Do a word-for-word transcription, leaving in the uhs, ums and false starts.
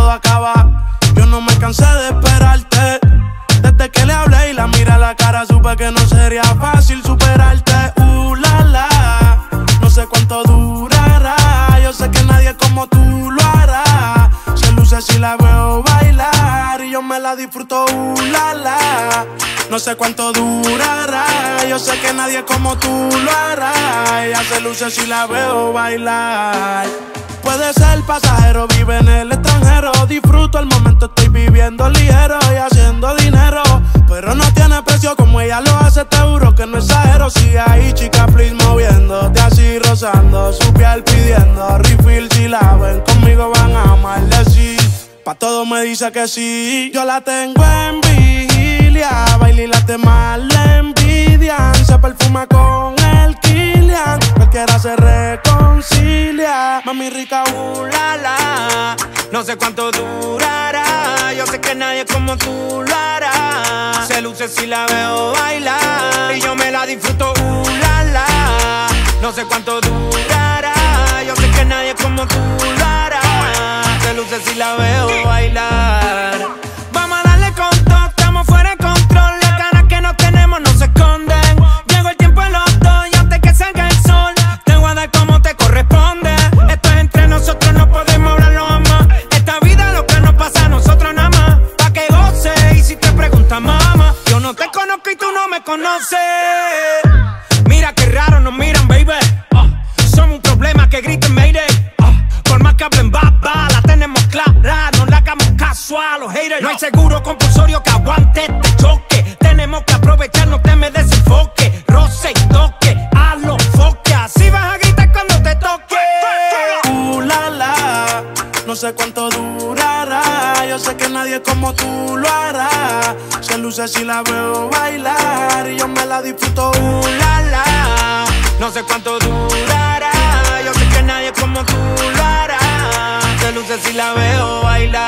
todo acaba. Yo no me cansé de esperarte. Desde que le hablé y la miré a la cara, supe que no sería fácil superarte. Uh, la, la, no sé cuánto durará. Yo sé que nadie como tú lo hará. Se luce si la veo bailar y yo me la disfruto, uh, la, la. No sé cuánto durará. Yo sé que nadie como tú lo hará. Ella se luce si la veo bailar. Puede ser pasajero, vive en el extranjero. Disfruto el momento, estoy viviendo ligero y haciendo dinero. Pero no tiene precio como ella lo hace, te juro que no exagero. Sigue ahí, chica, please, moviéndote así, rozando su piel, pidiendo refill. Si la ven conmigo van a amarle, sí. Pa' todo me dice que sí. Yo la tengo en vigilia, baila y las demás le envidian. Se perfuma con el Kilian, cualquiera se reconcilia. Mami rica, uh, la, la. No sé cuánto durará. Yo sé que nadie como tú lo hará. Se luce si la veo bailar y yo me la disfruto, uh, la, la. No sé cuánto durará. Yo sé que nadie como tú lo hará. Se luce si la veo bailar. Vamos a darle con todo, estamos fuera de control. Las ganas que no tenemos no se esconden. Llegó el tiempo de los dos y antes que salga el sol te voy a dar como te corresponde. Esto es entre nosotros, no podemos hablarlo jamás. Esta vida lo que nos pasa a nosotros nada más. Pa' que goce y si te preguntas mamá, yo no te conozco y tú no me conoces. Mira qué raro nos miran, baby. uh, Somos un problema que griten mayday. uh, Por más que hablen baba, la tenemos clara. No le hagamos caso a los haters. No hay seguro compulsorio que aguante este choque. Tenemos que aprovechar, no te me desenfoque. Roce y toque, a los foques. Así vas a gritar cuando te toque. Uh, la, la, no sé cuánto durará. Yo sé que nadie como tú lo hará. Se luce si la veo bailar y yo me la disfruto, uh, la, la. No sé cuánto durará. Yo sé que nadie como tú lo hará. Se luce si la veo bailar.